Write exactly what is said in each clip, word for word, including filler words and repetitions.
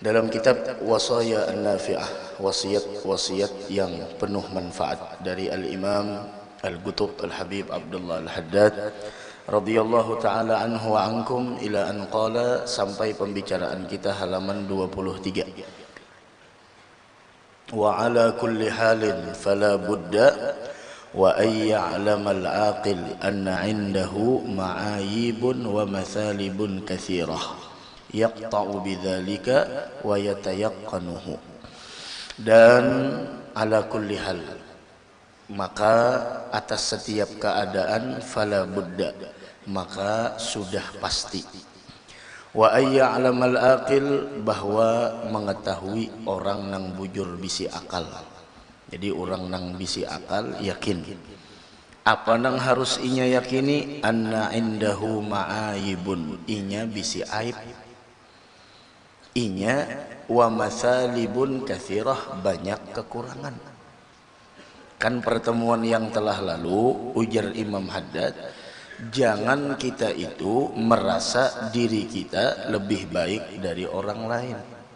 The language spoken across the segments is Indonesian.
dalam kitab Wasaya An-Nafi'ah, wasiat-wasiat yang penuh manfaat dari Al-Imam Al-Qutb Al-Habib Abdullah Al-Haddad radhiyallahu taala anhu wa ankum ila an qala, sampai pembicaraan kita halaman dua puluh tiga. Wa ala kulli halin fala budda wa ay ya'lam al-aqil anna 'indahu ma'ayibun wa mathalibun katsirah yaqta'u bidzalika wa yatayaqqanuhu. Dan ala kulli hal, maka atas setiap keadaan, fala budda, maka sudah pasti, wa ay ya'lamal aqil, bahwa mengetahui orang nang bujur bisi akal. Jadi orang nang bisi akal yakin apa nang harus inya yakini, anna indahu ma'ayibun, inya bisi aib, inya wa mathalibun katsirah, banyak kekurangan. Kan pertemuan yang telah lalu ujar Imam Haddad, jangan kita itu merasa diri kita lebih baik dari orang lain.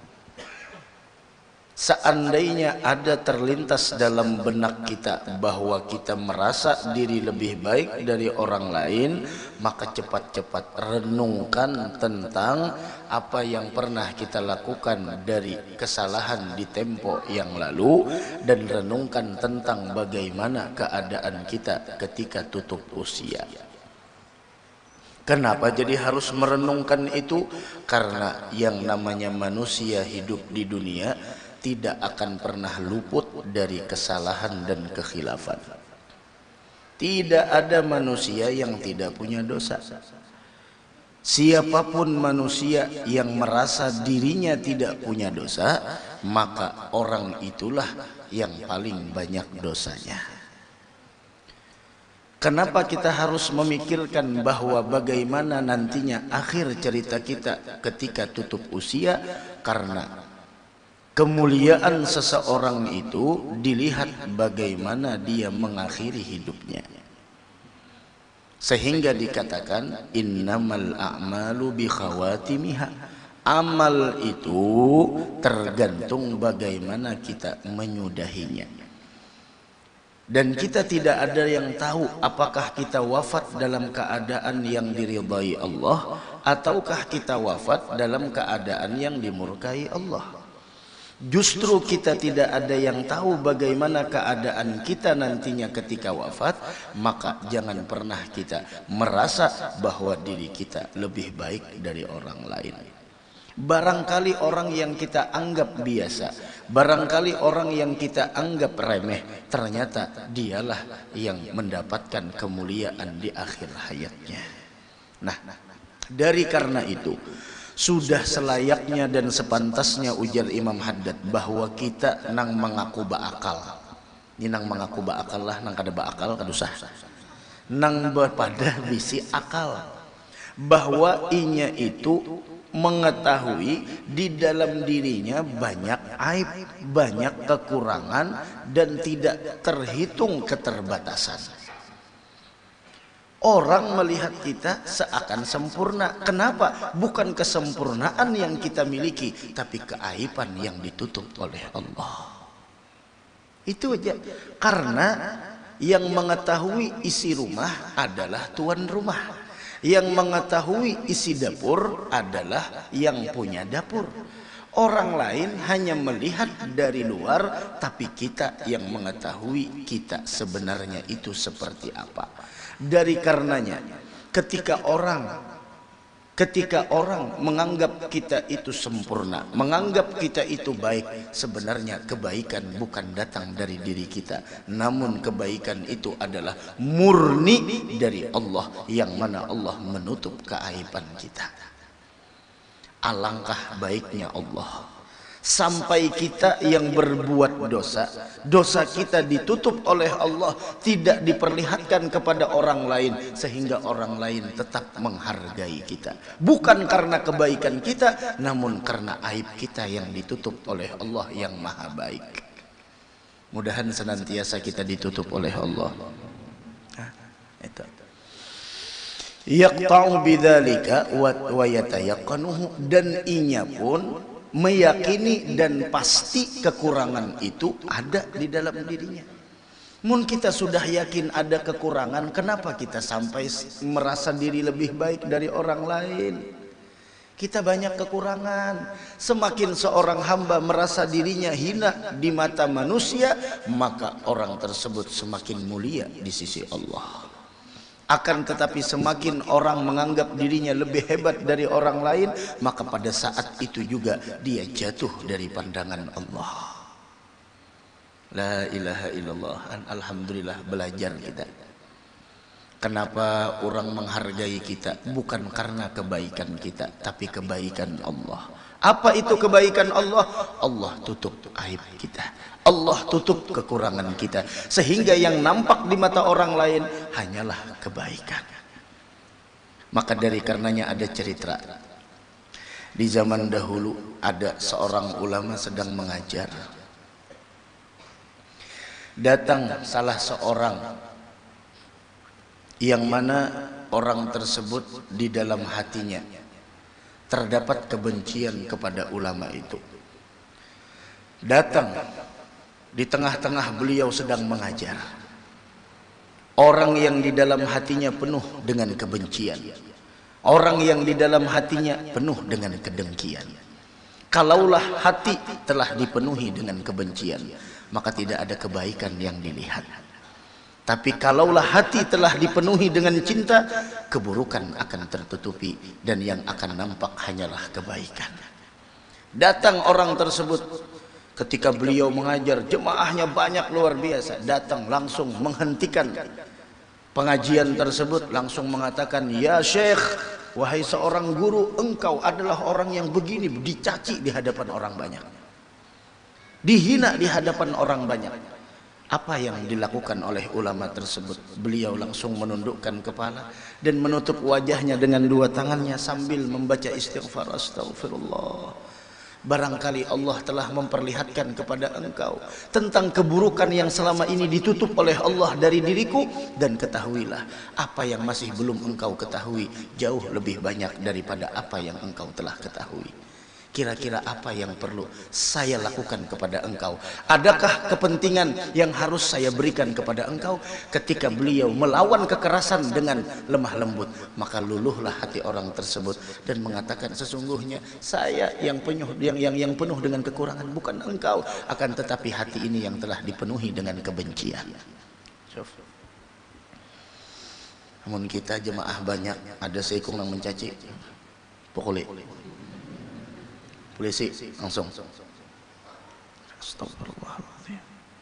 Seandainya ada terlintas dalam benak kita bahwa kita merasa diri lebih baik dari orang lain, maka cepat-cepat renungkan tentang apa yang pernah kita lakukan dari kesalahan di tempo yang lalu, dan renungkan tentang bagaimana keadaan kita ketika tutup usia. Kenapa jadi harus merenungkan itu? Karena yang namanya manusia hidup di dunia tidak akan pernah luput dari kesalahan dan kekhilafan. Tidak ada manusia yang tidak punya dosa. Siapapun manusia yang merasa dirinya tidak punya dosa, maka orang itulah yang paling banyak dosanya. Kenapa kita harus memikirkan bahwa bagaimana nantinya akhir cerita kita ketika tutup usia? Karena kemuliaan seseorang itu dilihat bagaimana dia mengakhiri hidupnya. Sehingga dikatakan innamal a'malu bi khawatimiha. Amal itu tergantung bagaimana kita menyudahinya. Dan kita tidak ada yang tahu apakah kita wafat dalam keadaan yang diridhai Allah ataukah kita wafat dalam keadaan yang dimurkai Allah. Justru kita tidak ada yang tahu bagaimana keadaan kita nantinya ketika wafat, maka jangan pernah kita merasa bahwa diri kita lebih baik dari orang lain. Barangkali orang yang kita anggap biasa, barangkali orang yang kita anggap remeh, ternyata dialah yang mendapatkan kemuliaan di akhir hayatnya. Nah, dari karena itu sudah selayaknya dan sepantasnya ujar Imam Haddad bahwa kita nang mengaku baakal. Ini nang mengaku baakal lah, nang kada baakal kadusah. Nang pada bisi akal bahwa inya itu mengetahui di dalam dirinya banyak aib, banyak kekurangan, dan tidak terhitung keterbatasan. Orang melihat kita seakan sempurna. Kenapa? Bukan kesempurnaan yang kita miliki, tapi keaiban yang ditutup oleh Allah. Itu aja. Karena yang mengetahui isi rumah adalah tuan rumah. Yang mengetahui isi dapur adalah yang punya dapur. Orang lain hanya melihat dari luar, tapi kita yang mengetahui kita sebenarnya itu seperti apa. Dari karenanya ketika orang ketika orang menganggap kita itu sempurna, menganggap kita itu baik, sebenarnya kebaikan bukan datang dari diri kita, namun kebaikan itu adalah murni dari Allah, yang mana Allah menutup keaiban kita. Alangkah baiknya Allah sampai kita yang berbuat dosa, dosa kita ditutup oleh Allah, tidak diperlihatkan kepada orang lain, sehingga orang lain tetap menghargai kita, bukan karena kebaikan kita, namun karena aib kita yang ditutup oleh Allah yang maha baik. Mudahan senantiasa kita ditutup oleh Allah. Nah, itu. Yaqta'u bidzalika wa yatayaqqanuhu, dan inya pun meyakini dan pasti kekurangan itu ada di dalam dirinya. Mun kita sudah yakin ada kekurangan, kenapa kita sampai merasa diri lebih baik dari orang lain? Kita banyak kekurangan. Semakin seorang hamba merasa dirinya hina di mata manusia, maka orang tersebut semakin mulia di sisi Allah. Akan tetapi semakin orang menganggap dirinya lebih hebat dari orang lain, maka pada saat itu juga dia jatuh dari pandangan Allah. La ilaha illallah. Alhamdulillah belajar kita. Kenapa orang menghargai kita? Bukan karena kebaikan kita, tapi kebaikan Allah. Apa itu kebaikan Allah? Allah tutup aib kita, Allah tutup kekurangan kita, sehingga yang nampak di mata orang lain hanyalah kebaikan. Maka dari karenanya ada cerita. Di zaman dahulu ada seorang ulama sedang mengajar. Datang salah seorang yang mana orang tersebut di dalam hatinya terdapat kebencian kepada ulama itu. Datang di tengah-tengah beliau sedang mengajar. Orang yang di dalam hatinya penuh dengan kebencian, orang yang di dalam hatinya penuh dengan kedengkian. Kalaulah hati telah dipenuhi dengan kebencian, maka tidak ada kebaikan yang dilihat. Tapi kalaulah hati telah dipenuhi dengan cinta, keburukan akan tertutupi dan yang akan nampak hanyalah kebaikan. Datang orang tersebut ketika beliau mengajar, jemaahnya banyak luar biasa. Datang langsung menghentikan pengajian tersebut, langsung mengatakan, "Ya Syekh, wahai seorang guru, engkau adalah orang yang begini." Dicaci di hadapan orang banyak, dihina di hadapan orang banyak. Apa yang dilakukan oleh ulama tersebut? Beliau langsung menundukkan kepala dan menutup wajahnya dengan dua tangannya sambil membaca istighfar, astagfirullah. Barangkali Allah telah memperlihatkan kepada engkau tentang keburukan yang selama ini ditutup oleh Allah dari diriku, dan ketahuilah apa yang masih belum engkau ketahui jauh lebih banyak daripada apa yang engkau telah ketahui. Kira-kira apa yang perlu saya lakukan kepada engkau? Adakah kepentingan yang harus saya berikan kepada engkau? Ketika beliau melawan kekerasan dengan lemah lembut, maka luluhlah hati orang tersebut dan mengatakan, sesungguhnya saya yang penuh yang yang yang penuh dengan kekurangan, bukan engkau, akan tetapi hati ini yang telah dipenuhi dengan kebencian. Namun kita jemaah banyak, ada seikung yang mencaci, pokoknya polisi langsung. Astagfirullahaladzim.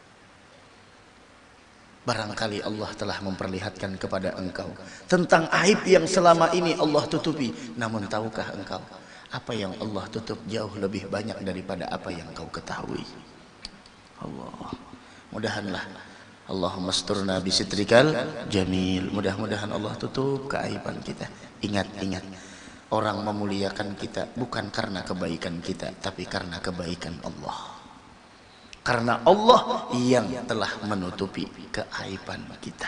Barangkali Allah telah memperlihatkan kepada engkau tentang aib yang selama ini Allah tutupi. Namun tahukah engkau apa yang Allah tutup jauh lebih banyak daripada apa yang kau ketahui? Allah, mudahanlah Allahumma asturna bisitrikal jamil. Mudah-mudahan Allah tutup keaiban kita. Ingat-ingat, orang memuliakan kita bukan karena kebaikan kita, tapi karena kebaikan Allah. Karena Allah yang telah menutupi keaiban kita.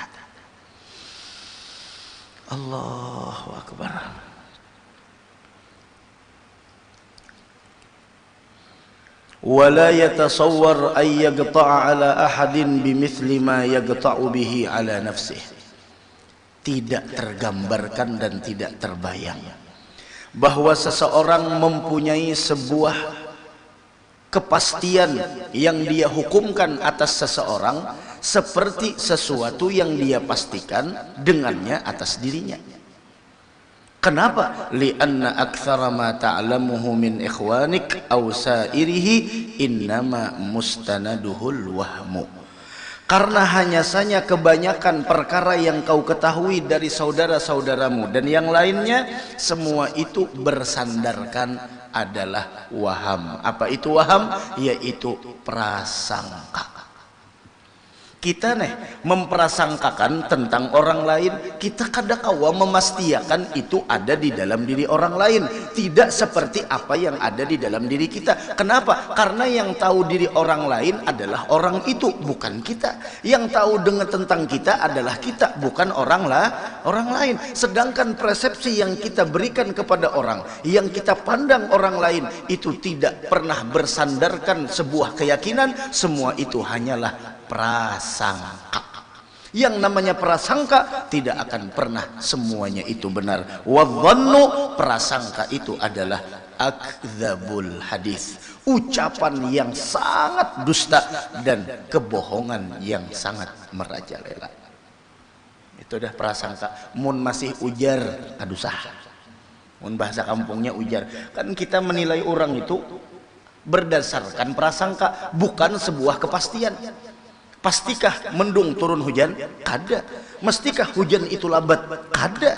Allahu Akbar. ولا يتصور أن يقطع على أحد بمثل ما يقطع به على نفسه. Tidak tergambarkan dan tidak terbayang bahwa seseorang mempunyai sebuah kepastian yang dia hukumkan atas seseorang seperti sesuatu yang dia pastikan dengannya atas dirinya. Kenapa? Lianna aktsara ma ta'lamuhu min ikhwanik aw sa'irihi innama mustanaduhul wahmu. Karena hanya saja kebanyakan perkara yang kau ketahui dari saudara-saudaramu dan yang lainnya, semua itu bersandarkan adalah waham. Apa itu waham? Yaitu prasangka. Kita nih memprasangkakan tentang orang lain, kita kadakawa memastikan itu ada di dalam diri orang lain, tidak seperti apa yang ada di dalam diri kita. Kenapa? Karena yang tahu diri orang lain adalah orang itu, bukan kita. Yang tahu dengan tentang kita adalah kita, bukan orang lah orang lain. Sedangkan persepsi yang kita berikan kepada orang, yang kita pandang orang lain, itu tidak pernah bersandarkan sebuah keyakinan. Semua itu hanyalah prasangka. Yang namanya prasangka tidak akan pernah semuanya itu benar. Wadhannu, prasangka itu adalah akdzabul hadis, ucapan yang sangat dusta dan kebohongan yang sangat merajalela. Itu dah prasangka. Mun masih ujar, aduh sah. Mun bahasa kampungnya ujar. Kan kita menilai orang itu berdasarkan prasangka, bukan sebuah kepastian. Pastikah mendung turun hujan? Kada. Mestikah hujan itu labat? Kada.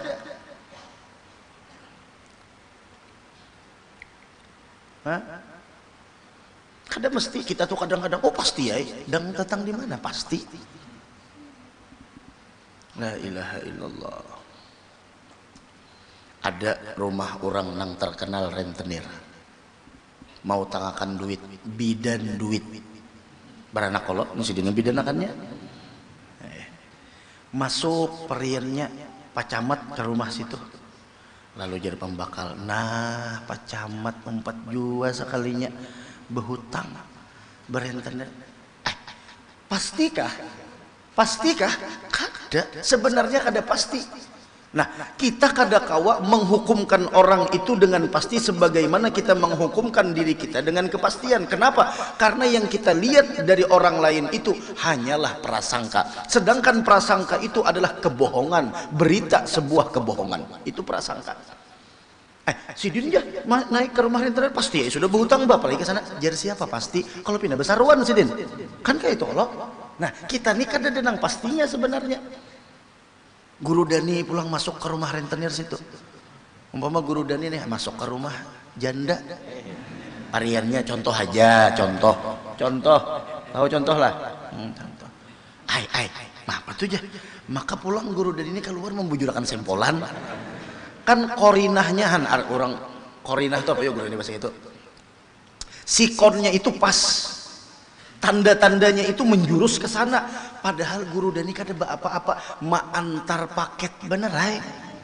Hah? Kada mesti. Kita tuh kadang-kadang, oh pasti ya, dan datang di mana? Pasti. La ilaha illallah. Ada rumah orang nang terkenal rentenir, mau tangakan duit, bidan duit. Baranak kolok mesti dengan bidanakannya. Masuk periannya Pak Camat ke rumah situ, lalu jadi pembakal. Nah Pak Camat empat jua sekalinya berhutang berentenir. Eh, pastikah? Pastikah? Kada. Sebenarnya kada pasti. Nah, kita kadakawa menghukumkan orang itu dengan pasti sebagaimana kita menghukumkan diri kita dengan kepastian. Kenapa? Karena yang kita lihat dari orang lain itu hanyalah prasangka. Sedangkan prasangka itu adalah kebohongan, berita sebuah kebohongan. Itu prasangka. Eh, si Din ya naik ke rumah rentenir pasti ya sudah berhutang bapak lagi ke sana. Jar siapa pasti? Kalau pindah besaruan si Din. Kan kayak itu loh. Nah, kita nih kada denang pastinya sebenarnya. Guru Dani pulang masuk ke rumah rentenir situ. Umpama Guru Dani nih masuk ke rumah janda. Ariannya contoh aja, contoh. Contoh. Tahu contoh lah. Hmm, contoh. Ai, ai, apa tuh aja. Maka pulang Guru Dani ini keluar membujurkan sempolan. Kan korinahnya han orang korinah itu apa ya Guru Dani bahasa itu? Sikonnya itu pas. Tanda-tandanya itu menjurus ke sana, padahal Guru Dani kada apa-apa, ma antar paket bener hai.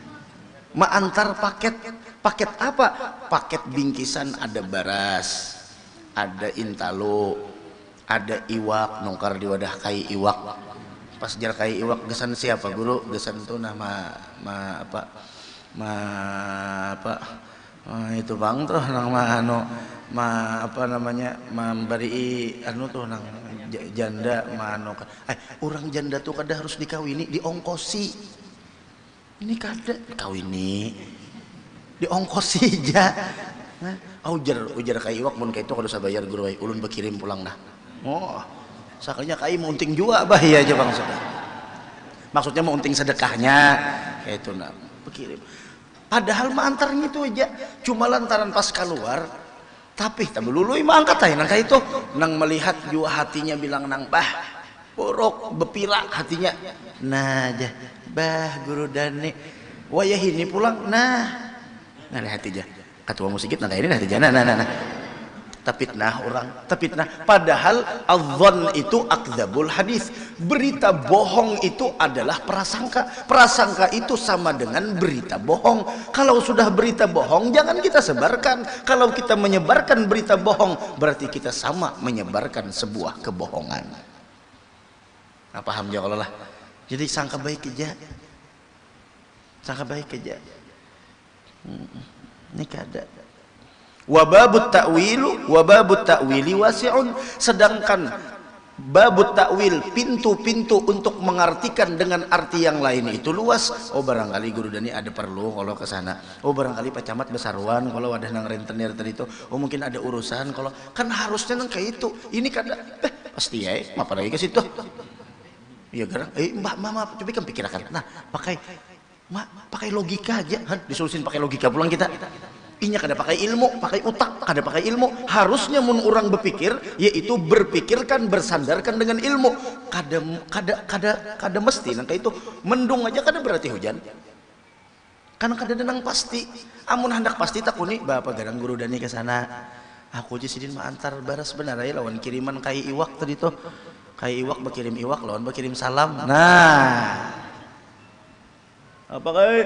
Ma antar paket. Paket apa? Paket bingkisan, ada baras, ada intalo, ada iwak, nongkar di wadah kai iwak. Pas jar kai iwak gesan siapa Guru? Gesan tuh nama ma apa? Ma apa? Oh, itu bang tuh nang ma anu ma apa namanya memberi anu tuh nang janda ma anu eh orang janda tuh kada harus dikawini, diongkosi. Ini kada kawini, diongkosi aja. Nah, ujar ujar kai iwak mun kayak itu kada usah bayar Guru ai ulun berkirim pulang nah. Oh, sakalinya kai mau unting juga bahaya aja bang sudah. Maksudnya mau unting sedekahnya kayak itu nah berkirim. Padahal mah antarnya itu aja, cuma lantaran pas keluar, tapi tak belului mah angkat aja nang itu, nang melihat juga hatinya bilang nang bah, borok bepira hatinya, nah aja, bah Guru Dani, wayah ini pulang, nah, nah hati aja, ketua musikit nang ini hati aja, nah nah nah. nah. Tapi nah orang, tapi nah padahal adzan itu akdzabul hadis. Berita bohong itu adalah prasangka. Prasangka itu sama dengan berita bohong. Kalau sudah berita bohong jangan kita sebarkan. Kalau kita menyebarkan berita bohong berarti kita sama menyebarkan sebuah kebohongan. Nah, paham ya Allah lah. Jadi sangka baik aja. Sangka baik aja. Hmm, ini kada. Wababut ta'wilu wababut ta'wili wasi'un. Sedangkan babut ta'wil, pintu-pintu untuk mengartikan dengan arti yang lain itu luas. Oh barangkali Guru Dani ada perlu kalau ke sana. Oh barangkali Pak Camat besaruan kalau ada nang rentenir tadi itu. Oh mungkin ada urusan kalau kan harusnya nang kayak itu. Ini kada eh pasti ya, apa lagi ke situ. Iya garang. Eh mbak mama coba kan pikirkan. Nah, pakai mak pakai logika aja. Han, disolusin pakai logika pulang kita. inya kada pakai ilmu, pakai utak, kada pakai ilmu. Harusnya mun orang berpikir, yaitu berpikirkan bersandarkan dengan ilmu. Kada kada kada kada mesti nangka itu mendung aja kada berarti hujan. Karena kada denang pasti. Amun hendak pasti takuni bapak garang guru dani ke sana. Aku aja sidin mah antar baras benar ya lawan kiriman kai iwak tadi tuh. Kai iwak berkirim iwak lawan berkirim salam. Nah. Apa kai?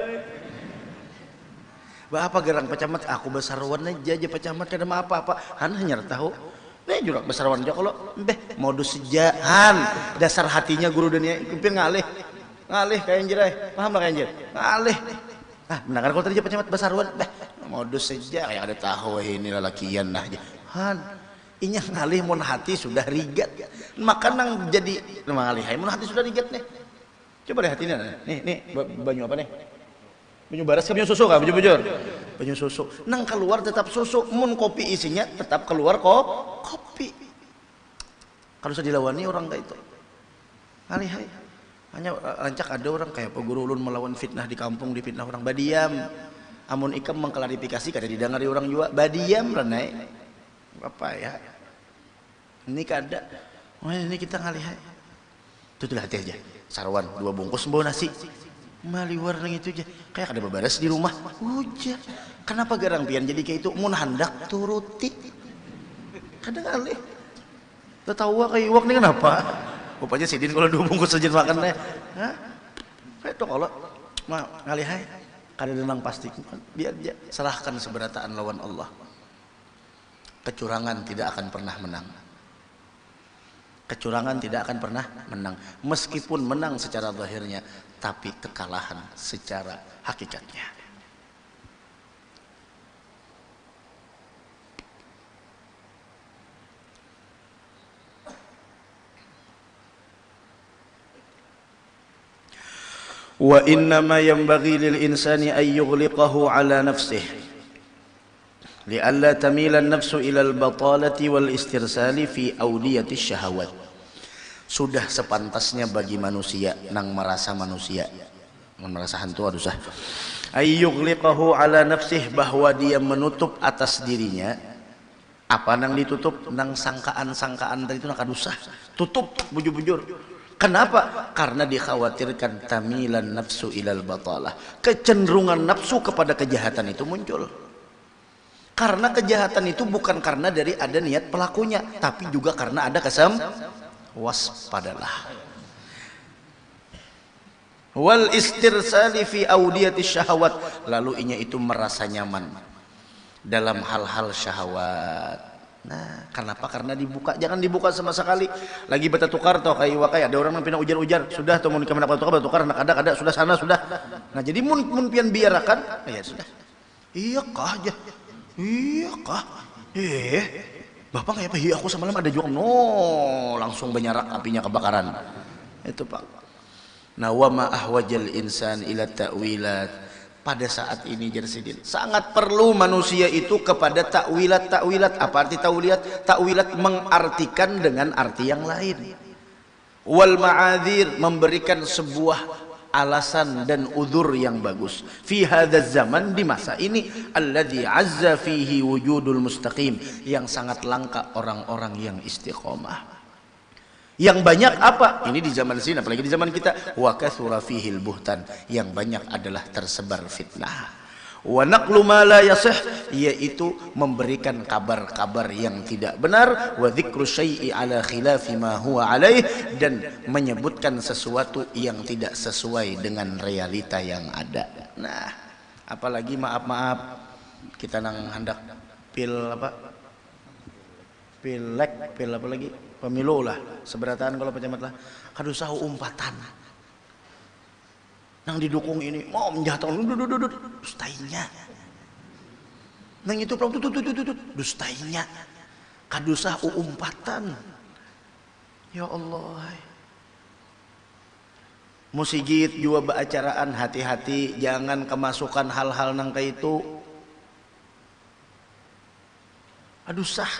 Bapak gerang pecamat aku besarwan aja aja pecamat kada mah apa-apa. Han hanya tahu. Nih jurak besarwan aja kalau beh modus sejahan dasar hatinya guru dunia kepin ngalih. Ngalih kayak anjir paham lah kayak anjir. Ngalih. Ah benar kan kalau tadi pecamat besarwan beh modus saja kayak ada tahu ini lalakian nah aja. Han inya ngalih mun hati sudah rigat. Maka nang jadi ngalih hai mun hati sudah rigat nih. Coba deh hatinya nih nih banyu apa nih? Banyu baras banyu susu kan, bujur-bujur. Banyu susu. Nang keluar tetap susu, mun kopi isinya tetap keluar kok kopi. Kalau sudah dilawani orang kayak itu. Ngalih hai. Hanya rancak ada orang kayak apa guru ulun melawan fitnah di kampung, di fitnah orang badiam. Amun ikam mengklarifikasi kada didengari orang juga badiam renai. Apa ya? Ini kada. Oh ini kita ngalih hai. Tutulah hati aja. Sarwan dua bungkus bawa nasi. Maliwar nang itu aja kayak ada beberes di rumah hujan. Kenapa garang pian jadi kayak itu mun handak turuti kadang kali tertawa kayak iwak nih kenapa rupanya sidin kalau dua bungkus saja makan deh hah kayak itu kalau mah ngalih hai kada denang pasti biar aja serahkan seberataan lawan Allah. Kecurangan tidak akan pernah menang. Kecurangan tidak akan pernah menang meskipun menang secara zahirnya tapi kekalahan secara hakikatnya. Wa innama yanbaghi lil insani an yughliqahu ala nafsihi li'alla tamila an-nafsu ila al-batalati wal istirsali fi awdiyati syahawat. Sudah sepantasnya bagi manusia nang merasa manusia nang merasa hantu harusah ayyughliqahu ala nafsih bahwa dia menutup atas dirinya apa nang ditutup nang sangkaan-sangkaan tadi itu nak kadusah tutup bujur-bujur. Kenapa? Karena dikhawatirkan tamilan nafsu ilal batalah, kecenderungan nafsu kepada kejahatan itu muncul. Karena kejahatan itu bukan karena dari ada niat pelakunya, tapi juga karena ada kesem. Waspadalah. Wal istirsali fi audiyati syahwat, lalu inya itu merasa nyaman dalam hal-hal syahwat. Nah, kenapa? Karena dibuka, jangan dibuka sama sekali. Lagi beta tukar toh kayak wakai ada orang yang pindah ujar-ujar, sudah tuh mau nikah mendapat tukar, tukar anak ada ada sudah sana sudah. Nah, jadi mun mun pian biarakan, ya sudah. Iya kah aja. Iya kah? Eh, bapak kayak apa? Iya aku semalam ada juga. No, langsung benyarak apinya kebakaran. Itu pak. Nah, wa ma ahwajal insan ila ta'wilat. Pada saat ini Jersidin sangat perlu manusia itu kepada takwilat takwilat. Apa arti takwilat? Takwilat mengartikan dengan arti yang lain. Wal ma'adzir, memberikan sebuah alasan dan udzur yang bagus. Fi hadzal zaman, di masa ini, alladzi azza fihi wujudul mustaqim, yang sangat langka orang-orang yang istiqomah. Yang banyak apa? Ini di zaman sini, apalagi di zaman kita. Wa katsura fihil buhtan, yang banyak adalah tersebar fitnah. Wa naqlu ma la yasih, yaitu memberikan kabar-kabar yang tidak benar. Wa dzikru syai'i ala khilafi ma huwa alaih, dan menyebutkan sesuatu yang tidak sesuai dengan realita yang ada. Nah, apalagi maaf-maaf kita nang hendak pil apa? Pilek, pil apa lagi? Pemilu lah, seberataan kalau pejabat lah. Aduh sahu umpatan. Nang didukung ini mau menjatuhkan duduk-duduk dustainya. Nang itu belum tutut tutut dustainya. Kadusah umpatan. Ya Allah. Musigit juga baacaraan, hati-hati jangan kemasukan hal-hal nang kayak itu. Aduh sah.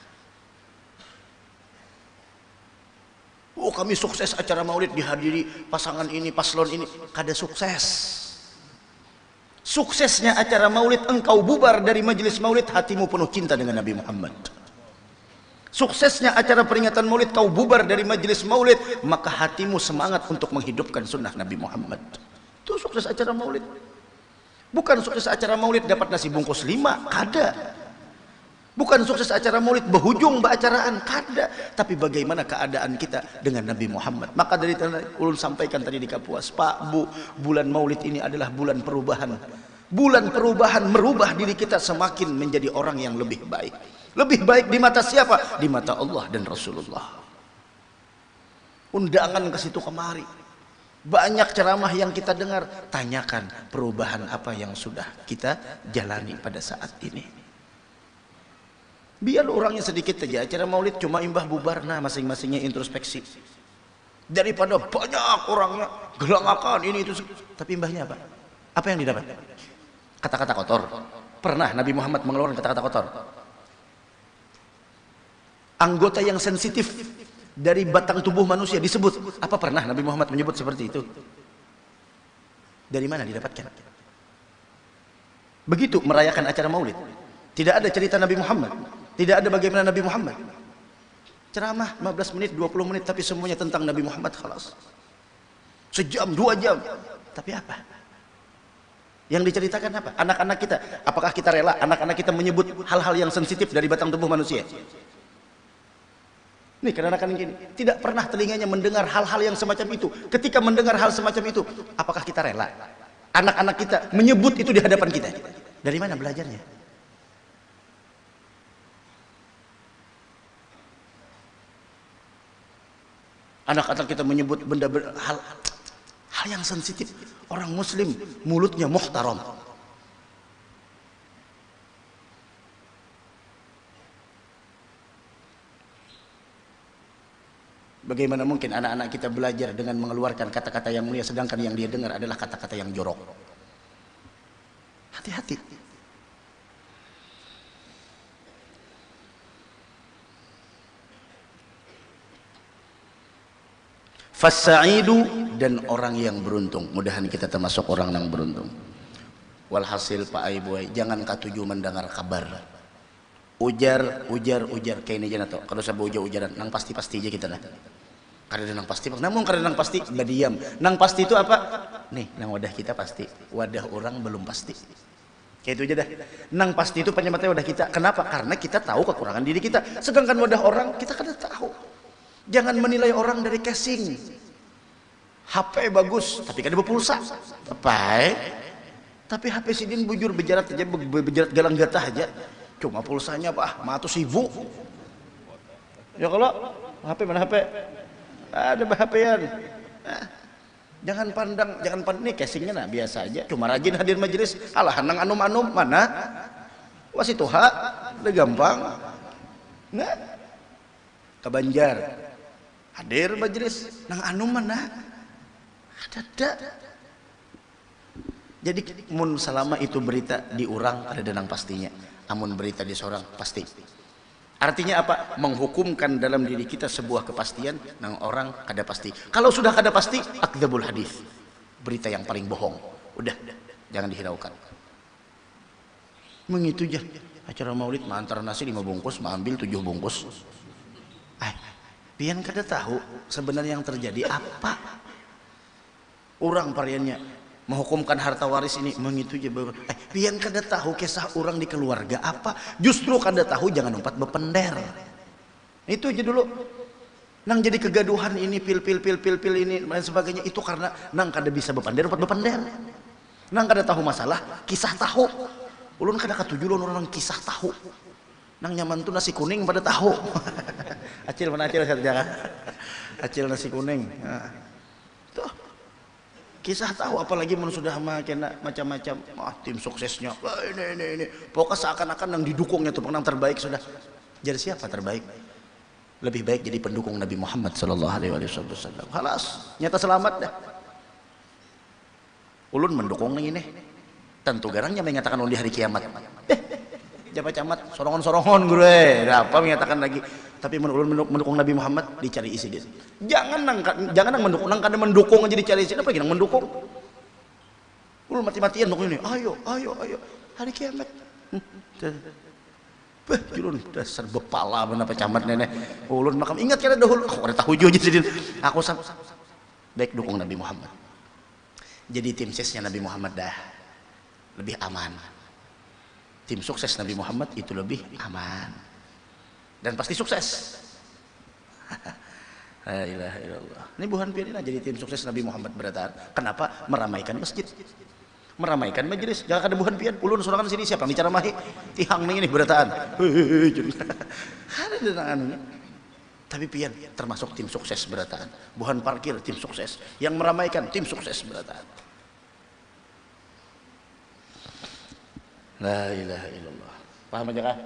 Oh kami sukses acara maulid dihadiri pasangan ini, paslon ini, kada sukses. Suksesnya acara maulid, engkau bubar dari majelis maulid, hatimu penuh cinta dengan Nabi Muhammad. Suksesnya acara peringatan maulid, kau bubar dari majelis maulid, maka hatimu semangat untuk menghidupkan sunnah Nabi Muhammad. Itu sukses acara maulid. Bukan sukses acara maulid dapat nasi bungkus lima, kada. Bukan sukses acara maulid berhujung beracaraan, kada. Tapi bagaimana keadaan kita dengan Nabi Muhammad. Maka dari ulun sampaikan tadi di Kapuas, Pak, Bu, bulan maulid ini adalah bulan perubahan. Bulan perubahan, merubah diri kita semakin menjadi orang yang lebih baik. Lebih baik di mata siapa? Di mata Allah dan Rasulullah. Undangan ke situ kemari, banyak ceramah yang kita dengar, tanyakan perubahan apa yang sudah kita jalani pada saat ini. Biar orangnya sedikit saja, acara maulid cuma imbah bubar, nah masing-masingnya introspeksi. Daripada banyak orangnya gelangakan ini itu, tapi imbahnya apa? Apa yang didapat? Kata-kata kotor. Pernah Nabi Muhammad mengeluarkan kata-kata kotor? Anggota yang sensitif dari batang tubuh manusia disebut, apa pernah Nabi Muhammad menyebut seperti itu? Dari mana didapatkan? Begitu merayakan acara maulid, tidak ada cerita Nabi Muhammad, tidak ada bagaimana Nabi Muhammad. Ceramah lima belas menit, dua puluh menit, tapi semuanya tentang Nabi Muhammad, khalas. Sejam, dua jam, tapi apa? Yang diceritakan apa? Anak-anak kita, apakah kita rela anak-anak kita menyebut hal-hal yang sensitif dari batang tubuh manusia? Nih, kadang-kadang gini, tidak pernah telinganya mendengar hal-hal yang semacam itu. Ketika mendengar hal semacam itu, apakah kita rela anak-anak kita menyebut itu di hadapan kita? Dari mana belajarnya? Anak-anak kita menyebut benda, benda hal hal yang sensitif. Orang muslim mulutnya muhtaram. Bagaimana mungkin anak-anak kita belajar dengan mengeluarkan kata-kata yang mulia, sedangkan yang dia dengar adalah kata-kata yang jorok? Hati-hati. Fasaidu, dan orang yang beruntung. Mudahan kita termasuk orang yang beruntung. Walhasil Pak Aiboy, jangan katuju mendengar kabar. Ujar, ujar, ujar kayak ini aja nato. Kalau saya ujar ujaran, nang pasti pasti aja kita lah. Karena nang pasti, namun karena nang pasti nggak diam. Nang pasti itu apa? Nih, nang wadah kita pasti, wadah orang belum pasti. Kayak itu aja dah. Nang pasti itu penyematnya wadah kita. Kenapa? Karena kita tahu kekurangan diri kita. Sedangkan wadah orang kita kada tahu. Jangan menilai orang dari casing. H P bagus, tapi kada berpulsa. Apa? Tapi H P sidin bujur bejarat aja, bejarat galang gatah aja. Cuma pulsanya apa? Matu sibuk. Ya kalau H P mana H P? Ada H P-an. Nah, jangan pandang, jangan pandang nih casingnya nah biasa aja. Cuma rajin hadir majelis. Alah, nang anum-anum mana? Wasi tuha, udah gampang. Nah, ke Banjar hadir majelis, nang anum mana? Ada. Jadi mun selama itu berita diurang ada denang pastinya. Amun berita di seorang pasti. Artinya apa? Menghukumkan dalam diri kita sebuah kepastian nang orang kada pasti. Kalau sudah kada pasti, akdzabul hadis. Berita yang paling bohong. Udah, jangan dihiraukan. Mengitu aja. Acara maulid mah antara nasi lima bungkus, mah ambil tujuh bungkus. Eh, pian kada tahu sebenarnya yang terjadi apa? Orang pariannya menghukumkan harta waris ini mengitu aja. Eh, pian kada tahu kisah orang di keluarga apa? Justru kada tahu jangan umpat bepender. Itu aja dulu. Nang jadi kegaduhan ini pil pil pil pil pil ini dan sebagainya itu karena nang kada bisa bepender umpat bepender. Nang kada tahu masalah, kisah tahu. Ulun kada katuju ulun orang kisah tahu. Nang nyaman tuh nasi kuning pada tahu. Acil mana acil saja. Acil nasi kuning. Nah. Tuh. Kisah tahu, apalagi mun sudah makin macam-macam, ah, tim suksesnya, wah, ini ini ini, pokoknya seakan-akan yang didukungnya tuh penang terbaik sudah. Jadi siapa terbaik? Lebih baik jadi pendukung Nabi Muhammad Sallallahu Alaihi Wasallam. Halas, nyata selamat dah. Ulun mendukung ini, tentu garangnya mengatakan di hari kiamat. Eh, jabat camat, sorongan-sorongan gue, ada apa mengatakan lagi? Tapi ulun mendukung Nabi Muhammad, dicari isi dia. Jangan nang, jangan nang mendukung, nang kada mendukung aja dicari isi, apa lagi nang mendukung? ulun mati-matian dong ini, ayo ayo ayo hari kiamat. Beh, julun dasar bepala mana pecamat nenek. Ulun makam ingat kira dahulu. Aku ada tahu aja sidin. Aku sam baik dukung Nabi Muhammad. Jadi tim suksesnya Nabi Muhammad dah lebih aman. Tim sukses Nabi Muhammad itu lebih aman dan pasti sukses. La ilaha illallah. Ini buhan pianina jadi tim sukses Nabi Muhammad berataan. Kenapa? Meramaikan masjid, meramaikan majelis. Jangan ada buhan pian. Ulun sorangan sini siapa bicara mahi? Tihang nih ini berataan. Ada dengannya. Tapi pian termasuk tim sukses berataan. Buhan parkir tim sukses. Yang meramaikan tim sukses berataan. La ilaha illallah. Paham aja kah?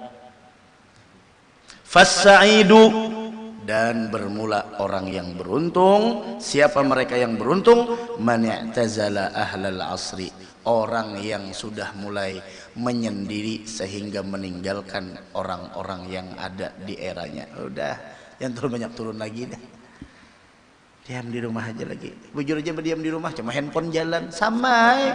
Fasaidu, dan bermula orang yang beruntung. Siapa mereka yang beruntung? Man i'tazala ahlal asri, orang yang sudah mulai menyendiri sehingga meninggalkan orang-orang yang ada di eranya. Udah, yang terlalu banyak turun lagi dah. Diam di rumah aja lagi. Bujur aja berdiam di rumah, cuma handphone jalan sampai.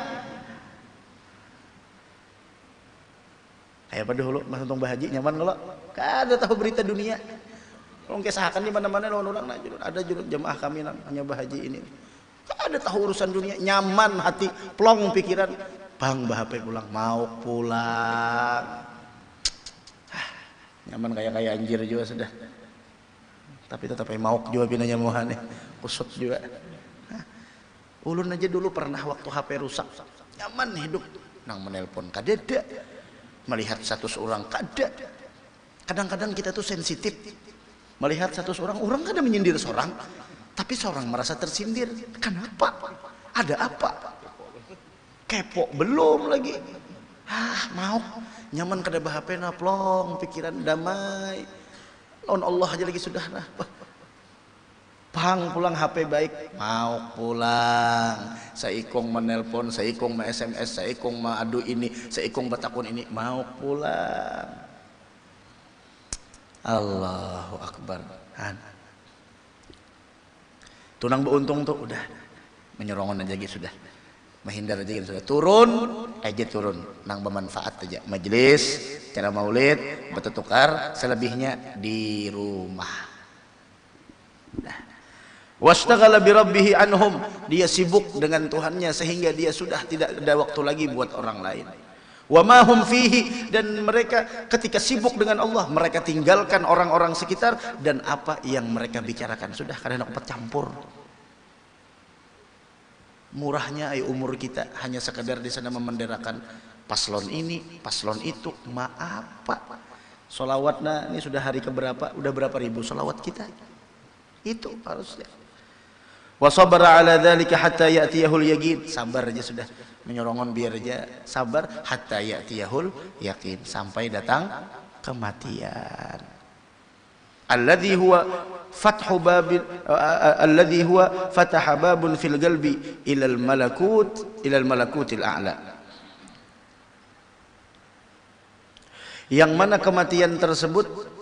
Kayak pada dulu Mas Untung Bahaji nyaman kalau kada tahu berita dunia. Kalau kesahakan di mana-mana lawan orang nak ada jurut jemaah kami hanya Bahaji ini. Kada tahu urusan dunia, nyaman hati, plong pikiran. Bang bah H P pulang, mau pulang. Ah, nyaman kayak kayak anjir juga sudah. Tapi tetap mau juga pinanya mohan kusut juga. Hah. Ulun aja dulu pernah waktu H P rusak, nyaman hidup nang menelpon kadeda. Melihat satu seorang kada. Kadang-kadang kita tuh sensitif melihat satu seorang, orang kada menyindir seorang, tapi seorang merasa tersindir. Kenapa? Ada apa? Kepo belum lagi. Ah, mau nyaman kada bah H P na plong, pikiran damai. Lawan Allah aja lagi sudah nah. Pang pulang H P baik, mau pulang. Saikong menelpon, saikong ma S M S, saikong ma adu ini, saikong batakon ini, mau pulang. Allahu Akbar. Han. Tunang beruntung tuh udah menyerongon aja gitu sudah. Menghindar aja gitu sudah. Turun, aja turun. Nang bermanfaat aja. Majelis, cara maulid, bertukar, selebihnya di rumah. Nah. Washtaghala bi rabbih anhum, dia sibuk dengan Tuhannya sehingga dia sudah tidak ada waktu lagi buat orang lain. Wa ma hum fihi, dan mereka ketika sibuk dengan Allah mereka tinggalkan orang-orang sekitar dan apa yang mereka bicarakan. Sudah kadang dapat campur. Murahnya ay umur kita hanya sekadar di sana memenderakan paslon ini, paslon itu, ma apa? Solawatna ini sudah hari keberapa? Udah berapa ribu solawat kita? Itu harusnya. Wa sabara ala dzalika hatta ya'tiyahul yaqin, sabar aja sudah, menyorongon biar aja sabar hatta ya'tiyahul yaqin, sampai datang kematian. Alladzi huwa fathu babil alladzi huwa fataha babun fil qalbi ila al malakut ila al malakutil a'la, yang mana kematian tersebut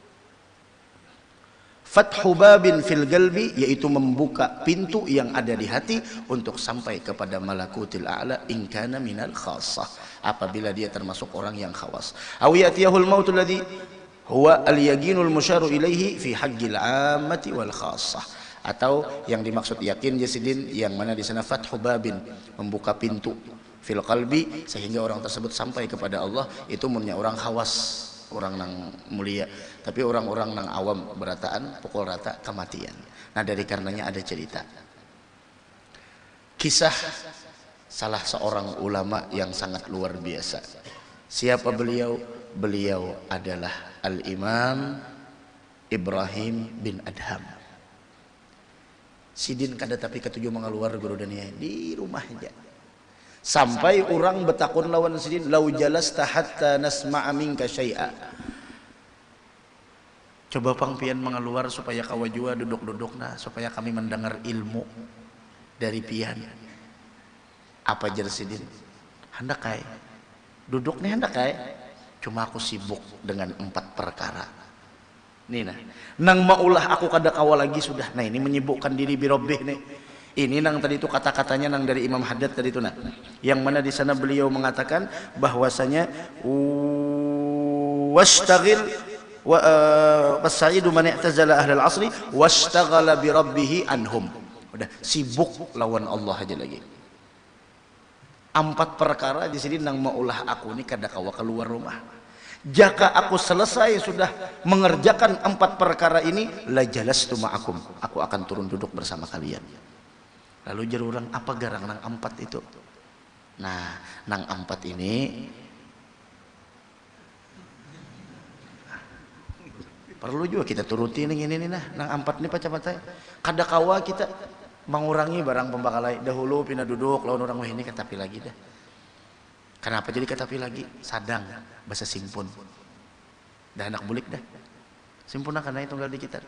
fathu babin fil qalbi, yaitu membuka pintu yang ada di hati untuk sampai kepada malakutil a'la in kana minal khassah, apabila dia termasuk orang yang khawas. Aw yatiyahul maut alladhi huwa al yaqinul musyaru ilaihi fi haqqil 'ammati wal khassah, atau yang dimaksud yakin jasidin yang mana di sana fathu babin, membuka pintu fil qalbi sehingga orang tersebut sampai kepada Allah, itu munnya orang khawas, orang nang mulia. Tapi orang-orang nang awam berataan pukul rata kematian. Nah, dari karenanya ada cerita kisah salah seorang ulama yang sangat luar biasa. Siapa beliau? Beliau adalah Al-Imam Ibrahim bin Adham. Sidin kada tapi ketujuh mengeluar guru dunia di rumahnya. Sampai orang betakun lawan sidin, lau jalasta hatta nasma'a minka syai'a. Coba pangpian mengeluar supaya kawajua duduk-duduk nah, supaya kami mendengar ilmu dari pian. Apa jar sidin? Hendak kai. Duduk nih hendak kai. Cuma aku sibuk dengan empat perkara. Nih nah, nang maulah aku kada kawa lagi sudah. Nah ini menyibukkan diri birobbih nih. Ini nang tadi itu kata-katanya nang dari Imam Haddad tadi itu nah. Yang mana di sana beliau mengatakan bahwasanya wastaghil wa wasaidu man i'tazala ahlal asri wastaghala bi rabbih anhum. Udah sibuk lawan Allah aja lagi. Empat perkara di sini nang maulah aku ini kada kawa keluar rumah. Jika aku selesai sudah mengerjakan empat perkara ini, la jalastu ma'akum. Aku akan turun duduk bersama kalian. Lalu jar orang apa garang nang empat itu? Nah, nang empat ini perlu juga kita turuti nih ini nih nah, nang empat ini pacapatai. Kada kawa kita mengurangi barang pembakalai dahulu pindah duduk lawan orang wah ini ketapi lagi dah. Kenapa jadi ketapi lagi? Sadang bahasa simpun. Dah anak bulik dah. Simpun karena itu enggak di kita.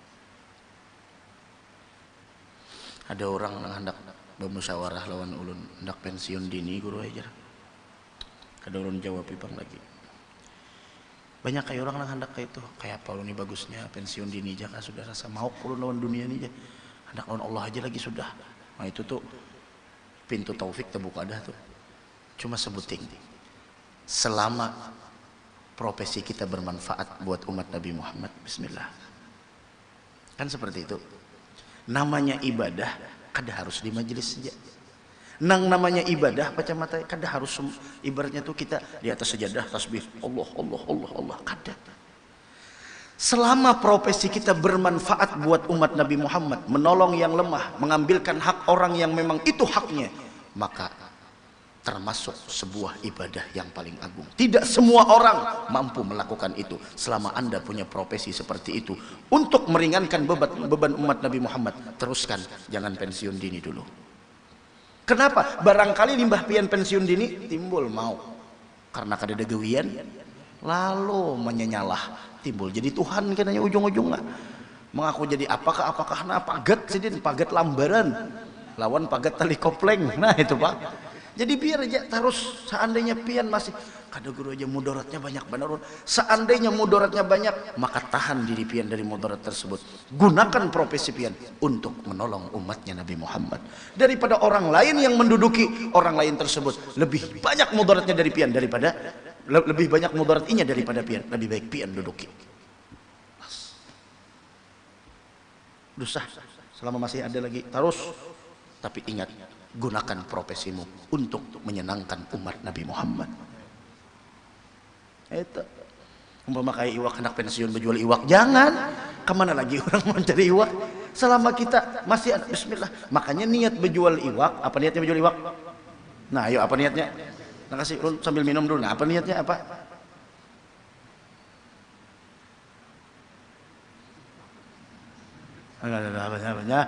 Ada orang yang hendak bermusyawarah lawan ulun hendak pensiun dini guru aja. Kada ulun jawab ipang lagi. Banyak kayak orang yang hendak kayak itu. Kayak apa ulun ini bagusnya pensiun dini aja kan sudah rasa mau ulun lawan dunia ini aja. Hendak lawan Allah aja lagi sudah. Nah itu tuh pintu taufik terbuka dah tuh. Cuma sebuting. Selama profesi kita bermanfaat buat umat Nabi Muhammad, bismillah. Kan seperti itu. Namanya ibadah kada harus di majelis saja. Nang namanya ibadah pacamata kada harus ibaratnya tuh kita di atas sejadah tasbih Allah Allah Allah Allah kada. Selama profesi kita bermanfaat buat umat Nabi Muhammad, menolong yang lemah, mengambilkan hak orang yang memang itu haknya, maka termasuk sebuah ibadah yang paling agung. Tidak semua orang mampu melakukan itu. Selama Anda punya profesi seperti itu untuk meringankan beban, beban umat Nabi Muhammad, teruskan, jangan pensiun dini dulu. Kenapa? Barangkali limbah pian pensiun dini timbul mau karena kada ada gawian, lalu menyenyalah timbul jadi Tuhan katanya ujung-ujungnya mengaku jadi apakah apakah nah pagat sidin pagat lambaran lawan pagat tali kopleng. Nah itu Pak. Jadi biar aja terus seandainya pian masih kada guru aja mudaratnya banyak benar. Seandainya mudaratnya banyak, maka tahan diri pian dari mudarat tersebut. Gunakan profesi pian untuk menolong umatnya Nabi Muhammad. Daripada orang lain yang menduduki orang lain tersebut lebih banyak mudaratnya dari pian daripada lebih banyak mudaratnya daripada pian. Lebih baik pian duduki. Dusah selama masih ada lagi terus. Tapi ingat, gunakan profesimu untuk menyenangkan umat Nabi Muhammad. Itu umpama kayak iwak hendak pensiun berjual iwak, jangan kemana lagi orang mau cari iwak selama kita masih ada bismillah. Makanya niat berjual iwak, apa niatnya berjual iwak? Nah ayo apa niatnya? Nah kasih sambil minum dulu. Nah apa niatnya apa? Enggak ada apa-apa.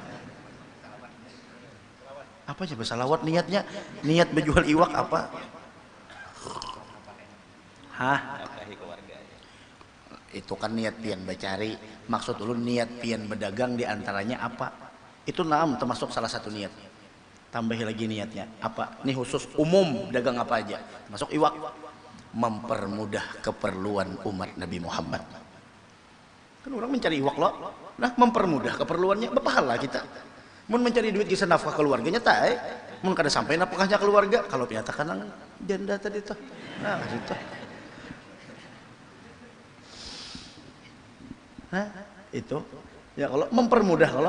Apa aja bersalawat niatnya? Niat berjual iwak apa? Hah? Itu kan niat pian bacari. Maksud ulun niat pian berdagang diantaranya apa? Itu naam termasuk salah satu niat. Tambahi lagi niatnya apa? Ini khusus umum dagang apa aja? Termasuk iwak. Mempermudah keperluan umat Nabi Muhammad. Kan orang mencari iwak loh. Nah mempermudah keperluannya berpahala kita. Mun mencari duit kisah nafkah keluarganya tak, eh. Mun kada sampai nafkahnya keluarga, kalau piatakan nang janda tadi tuh, nah itu, nah itu, ya kalau mempermudah kalau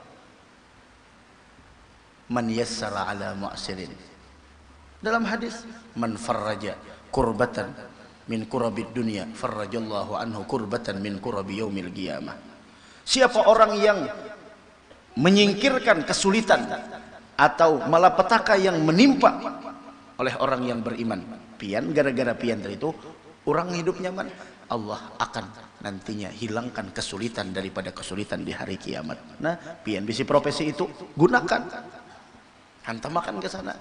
man yassara ala mu'sirin. Dalam hadis, man farraja kurbatan min kurabid dunya, farrajallahu anhu kurbatan min kurabi yaumil qiyamah. Siapa orang yang menyingkirkan kesulitan atau malapetaka yang menimpa oleh orang yang beriman, pian gara-gara pian dari itu orang hidup nyaman, Allah akan nantinya hilangkan kesulitan daripada kesulitan di hari kiamat. Nah pian bisi profesi itu gunakan, hantamakan ke sana.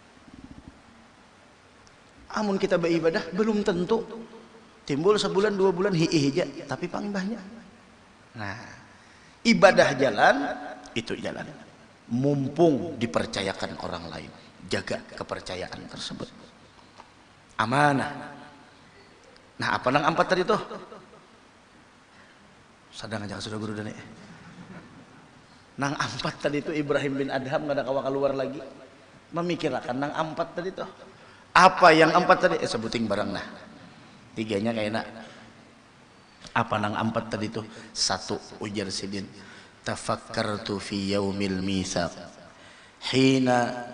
Amun kita beribadah belum tentu timbul sebulan dua bulan hiih aja, tapi pangbahnya. Nah ibadah jalan itu jalan mumpung dipercayakan orang lain, jaga kepercayaan tersebut, amanah. Nah apa nang empat tadi tuh sadang aja sudah guru dani Nang ampat tadi itu Ibrahim bin Adham nggak ada kawa keluar lagi memikirkan nang ampat tadi tuh apa yang empat tadi eh sebuting barang nah tiganya kayak nak apa nang empat tadi tuh satu ujar sidin tafakkartu fi yaumil mitsaq hina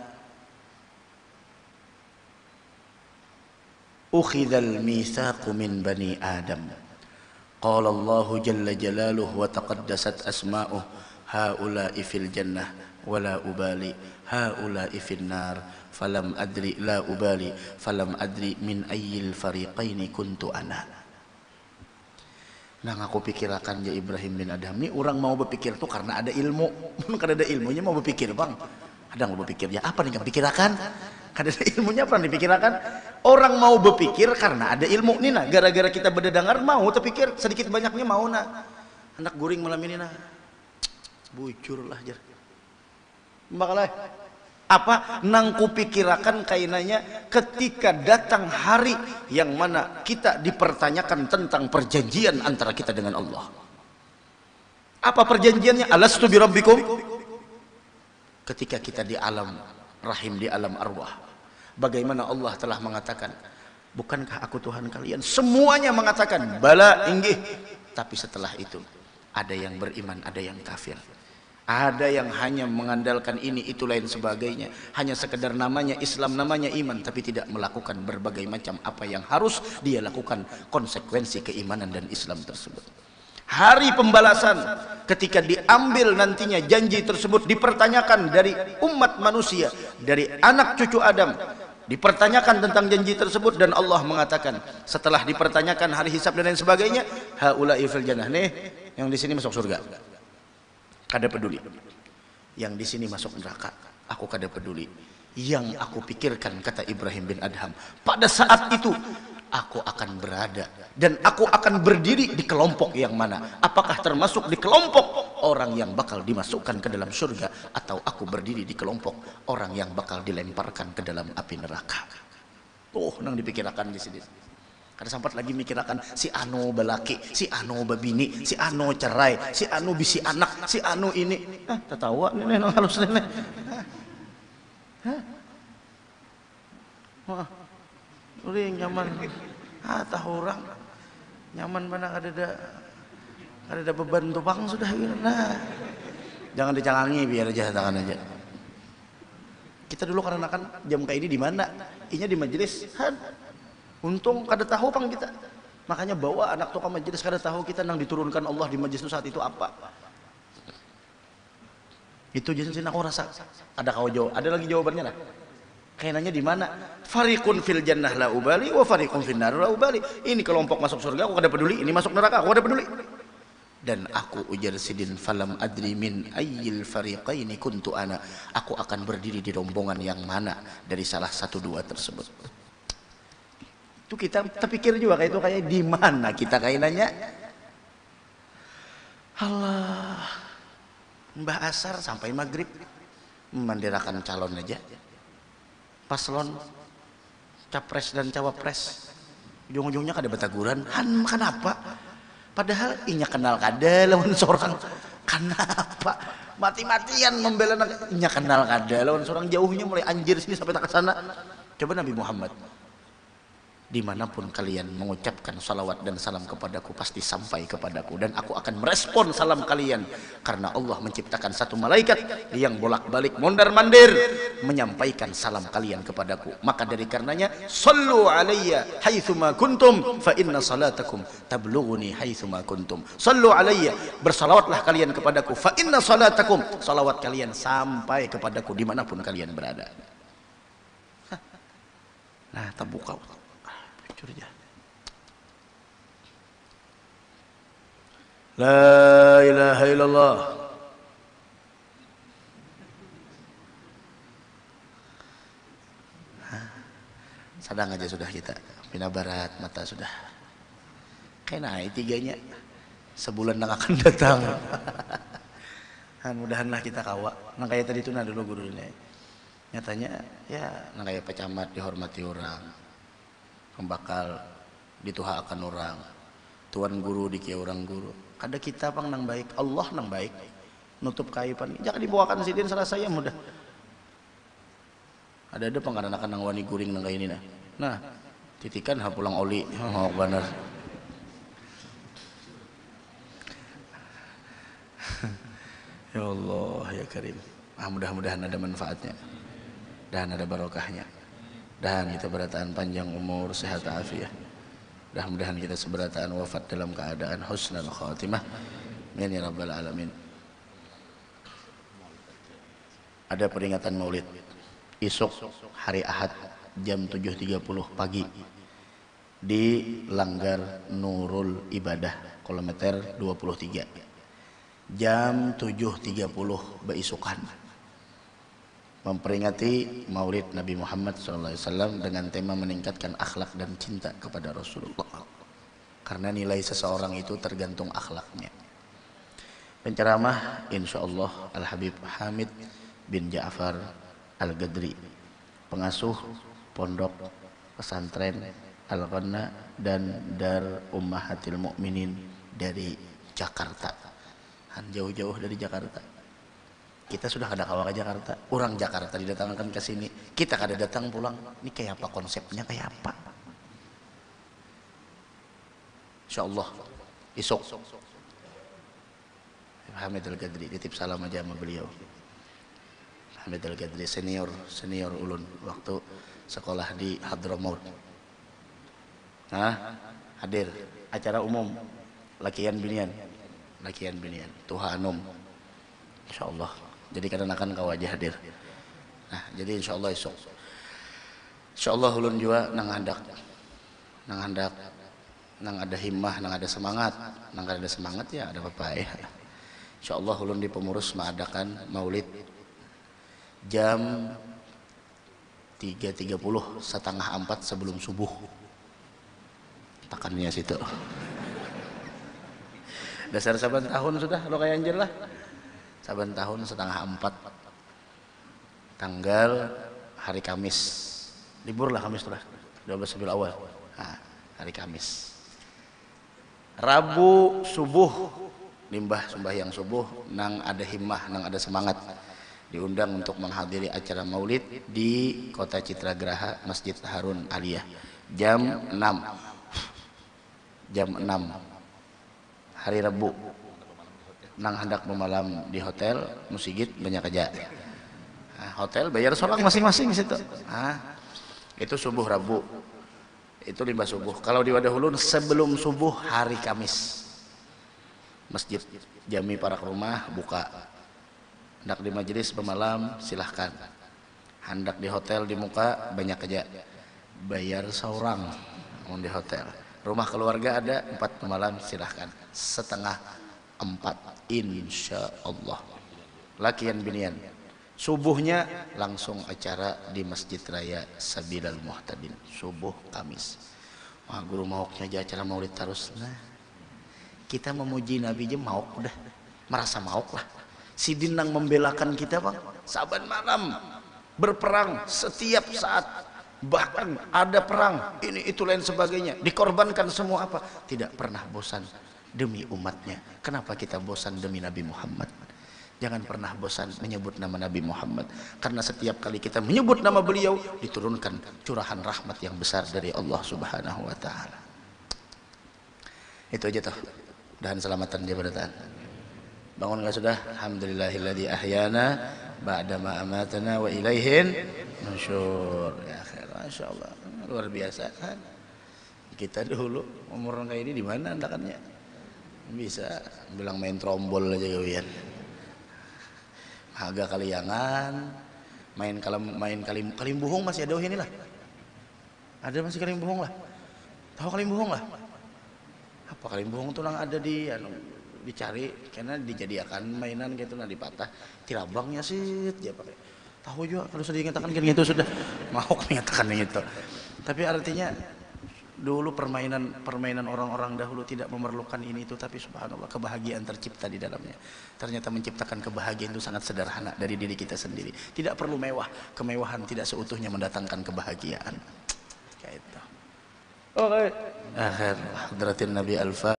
ukhidhal mitsaqu min bani adam qala Allah jalla jalaluhu wa taqaddasat asma'uhu haula'i fil jannah wala ubali haula'i fin nar falam adri la ubali falam adri min ayyil fariqaini kuntu ana. Nah aku pikirkan ya Ibrahim bin Adham ini orang mau berpikir tuh karena ada ilmu. Karena ada ilmunya mau berpikir bang. Ada mau berpikir ya apa nih yang pikirkan? Karena ada ilmunya apa yang dipikirkan? Orang mau berpikir karena ada ilmu nih nah. Gara-gara kita berdengar mau terpikir sedikit banyaknya mau nah. Anak guring malam ini nah. Bujur lah jar. Bakalah apa nang kupikirakan kainanya ketika datang hari yang mana kita dipertanyakan tentang perjanjian antara kita dengan Allah. Apa perjanjiannya? Alastu birabbikum? Ketika kita di alam rahim, di alam arwah, bagaimana Allah telah mengatakan, bukankah aku Tuhan kalian? Semuanya mengatakan bala inggih. Tapi setelah itu ada yang beriman, ada yang kafir. Ada yang hanya mengandalkan ini itu lain sebagainya, hanya sekedar namanya Islam, namanya iman, tapi tidak melakukan berbagai macam apa yang harus dia lakukan, konsekuensi keimanan dan Islam tersebut. Hari pembalasan ketika diambil nantinya janji tersebut dipertanyakan dari umat manusia, dari anak cucu Adam, dipertanyakan tentang janji tersebut dan Allah mengatakan setelah dipertanyakan hari hisab dan lain sebagainya, haula'i fil jannah, nih yang di sini masuk surga. Kada peduli. Yang di sini masuk neraka, aku kada peduli. Yang aku pikirkan, kata Ibrahim bin Adham, pada saat itu aku akan berada dan aku akan berdiri di kelompok yang mana? Apakah termasuk di kelompok orang yang bakal dimasukkan ke dalam surga atau aku berdiri di kelompok orang yang bakal dilemparkan ke dalam api neraka? Tuh nang dipikirkan di sini. Kada sempat lagi mikirkan si anu balaki, si anu babini, si anu cerai, si anu bisi anak, si anu ini. Ah, tertawa nenek nang halus nenek. Hah? Wah. Uring nyaman. Ah, tahu orang. Nyaman mana kada ada kada ada beban tupang sudah gitu. Nah. Jangan dicalangi biar aja tangan aja. Kita dulu karena kan jam kayak ini di mana? Inya di majelis. Han. Untung kada tahu pang kita, makanya bawa anak tukang majelis kada tahu kita nang diturunkan Allah di majelis itu saat itu apa. Itu jenis aku rasa ada kau jawab, ada lagi jawabannya lah. Kayaknya di mana? Fariqun fil jannah la ubali wa fariqun fin nar la ubali. Ini kelompok masuk surga aku kada peduli, ini masuk neraka aku kada peduli. Dan aku ujar sidin falam adri min ayyil fariqaini kuntu ana. Aku akan berdiri di rombongan yang mana dari salah satu dua tersebut. Itu kita terpikir juga kayak itu kayak di mana kita kayak nanya. Allah, Mbah Asar sampai maghrib memandirakan calon aja, paslon, capres dan cawapres, ujung-ujungnya kada betaguran. Han kenapa? Padahal inya kenal kada lawan seorang. Kenapa? Mati-matian membela inya kenal kada lawan seorang, jauhnya mulai anjir sini sampai tak ke sana. Coba Nabi Muhammad, dimanapun kalian mengucapkan salawat dan salam kepadaku pasti sampai kepadaku dan aku akan merespon salam kalian karena Allah menciptakan satu malaikat yang bolak-balik mondar-mandir menyampaikan salam kalian kepadaku. Maka dari karenanya sallu alayya haitsuma kuntum fa inna salatakum tablughuni haitsuma kuntum. Sallu alayya, bersalawatlah kalian kepadaku, fa inna salatakum, salawat kalian sampai kepadaku dimanapun kalian berada. Nah terbuka curja. La ilaha illallah. Sadang aja sudah kita. Pina barat mata sudah. Kena tiganya sebulan nang akan datang. Mudahanlah kita kawa. Nang kayak tadi itu nah dulu gurunya. Nyatanya ya nang kayak pecamat dihormati orang. Pembakal dituhakan orang, tuan guru dikia orang guru. Kada kita pang nang baik, Allah nang baik. nutup kaipan jangan dibawakan sidin salah saya mudah ada ada pengarana kanang wani guring nang kayak ini nah nah titikan ha pulang oli oh benar ya Allah ya Karim ah mudah-mudahan ada manfaatnya dan ada barokahnya dan kita berataan panjang umur sehat afiat mudah-mudahan kita seberataan wafat dalam keadaan husnul khatimah amin ya rabbal alamin. Ada peringatan maulid esok hari Ahad jam tujuh tiga puluh pagi di Langgar Nurul Ibadah kilometer dua puluh tiga jam tujuh tiga puluh beisukan memperingati maulid Nabi Muhammad shallallahu alaihi wasallam dengan tema meningkatkan akhlak dan cinta kepada Rasulullah karena nilai seseorang itu tergantung akhlaknya. Penceramah insyaallah Al Habib Hamid bin Ja'far Al-Gadri, pengasuh pondok pesantren Al-Ghanna dan Dar Ummahatil Mukminin dari Jakarta. Han jauh-jauh dari Jakarta. Kita sudah kada kawa ke Jakarta, orang Jakarta didatangkan ke sini, kita kada datang pulang. Ini kayak apa konsepnya, kayak apa? Insyaallah esok Hamid Al-Gadri titip salam aja sama beliau. Hamid Al-Gadri senior senior ulun waktu sekolah di Hadramaut. Nah, hadir acara umum lakian binian, lakian binian Tuhanum. Insyaallah. Jadi kadang akan kau aja hadir. Nah, jadi insyaallah esok. Insyaallah ulun juga nang handak nang handak nang ada himmah, nang ada semangat, nang ada semangat ya ada apa ya. Insyaallah ulun di pengurus mengadakan maulid jam tiga tiga puluh setengah empat sebelum subuh takannya situ dasar saban tahun sudah lo kayak anjir lah saban tahun setengah empat tanggal hari Kamis libur lah Kamis tuh lah dua belas Rabiul Awal nah, hari Kamis Rabu subuh limbah sembahyang subuh nang ada himmah nang ada semangat diundang untuk menghadiri acara maulid di Kota Citragraha Masjid Harun Aliyah jam enam jam enam hari Rabu nang hendak memalam di hotel Musigit banyak aja nah, hotel bayar solang masing-masing situ nah, itu subuh Rabu itu limbah subuh. Kalau di Wadahulun sebelum subuh hari Kamis masjid jami para rumah buka. Hendak di majelis pemalam silahkan, hendak di hotel di muka banyak aja bayar seorang di hotel. Rumah keluarga ada empat pemalam silahkan setengah empat insya Allah lakian binian subuhnya langsung acara di Masjid Raya Sabilal Muhtadin subuh Kamis. Wah guru mauknya aja acara maulid terus. Nah kita memuji Nabi aja mauk udah merasa mauk lah. Sidin nang membelakan kita bang saban malam berperang setiap saat bahkan ada perang ini itu lain sebagainya dikorbankan semua apa tidak pernah bosan demi umatnya. Kenapa kita bosan demi Nabi Muhammad? Jangan pernah bosan menyebut nama Nabi Muhammad karena setiap kali kita menyebut nama beliau diturunkan curahan rahmat yang besar dari Allah Subhanahu wa taala. Itu aja toh. Dan selamatan dia berataan. Bangun enggak sudah? Alhamdulillahilladzi ahyana ba'da ma amatana wa ilaihin nusyur. Ya khair, masyaallah. Luar biasa kan. Kita dulu umur kayak ini di mana andakannya? Bisa bilang main trombol aja gawian. Agak kaliangan, main kalam main kalim kalimbuhung masih ada ini lah. Ada masih kalimbuhung lah. Tahu kalimbuhung lah? Apa kalimbuhung tuh nang ada di anu dicari karena dijadikan mainan gitu nah dipatah tirabangnya sih dia pakai tahu juga kalau sudah dinyatakan kayak gitu sudah mau menyatakan gitu tapi artinya dulu permainan permainan orang-orang dahulu tidak memerlukan ini itu tapi subhanallah kebahagiaan tercipta di dalamnya ternyata menciptakan kebahagiaan itu sangat sederhana dari diri kita sendiri tidak perlu mewah kemewahan tidak seutuhnya mendatangkan kebahagiaan kayak itu oke akhir hadratin Nabi Alfa